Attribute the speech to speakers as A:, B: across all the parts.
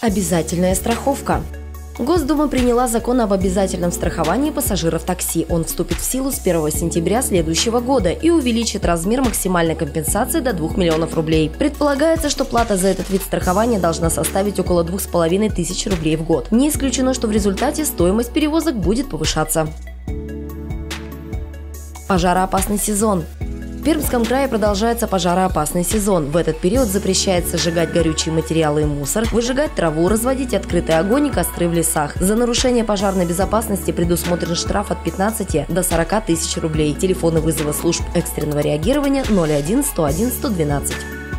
A: Обязательная страховка. Госдума приняла закон об обязательном страховании пассажиров такси. Он вступит в силу с 1 сентября следующего года и увеличит размер максимальной компенсации до 2 миллионов рублей. Предполагается, что плата за этот вид страхования должна составить около 2500 рублей в год. Не исключено, что в результате стоимость перевозок будет повышаться. Пожароопасный сезон. В Пермском крае продолжается пожароопасный сезон. В этот период запрещается сжигать горючие материалы и мусор, выжигать траву, разводить открытый огонь и костры в лесах. За нарушение пожарной безопасности предусмотрен штраф от 15 до 40 тысяч рублей. Телефоны вызова служб экстренного реагирования 01 101 112.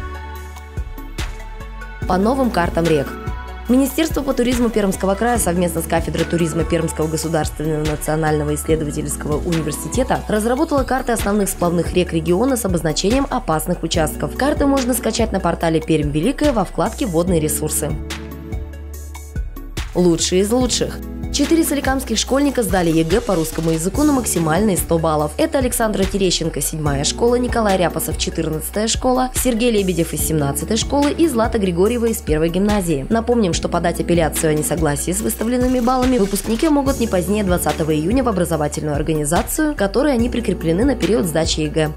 A: По новым картам рек. Министерство по туризму Пермского края совместно с кафедрой туризма Пермского государственного национального исследовательского университета разработала карты основных сплавных рек региона с обозначением опасных участков. Карты можно скачать на портале Пермь Великая во вкладке «Водные ресурсы». Лучшие из лучших. 4 соликамских школьника сдали ЕГЭ по русскому языку на максимальные 100 баллов. Это Александра Терещенко, 7-я школа, Николай Ряпосов, 14-я школа, Сергей Лебедев из 17-й школы и Злата Григорьева из 1-й гимназии. Напомним, что подать апелляцию о несогласии с выставленными баллами выпускники могут не позднее 20 июня в образовательную организацию, к которой они прикреплены на период сдачи ЕГЭ.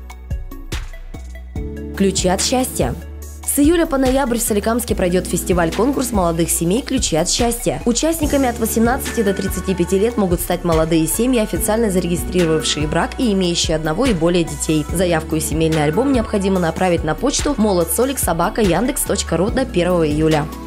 A: Ключи от счастья. С июля по ноябрь в Соликамске пройдет фестиваль-конкурс молодых семей «Ключи от счастья». Участниками от 18 до 35 лет могут стать молодые семьи, официально зарегистрировавшие брак и имеющие одного и более детей. Заявку и семейный альбом необходимо направить на почту молодсолик@yandex.ru до 1 июля.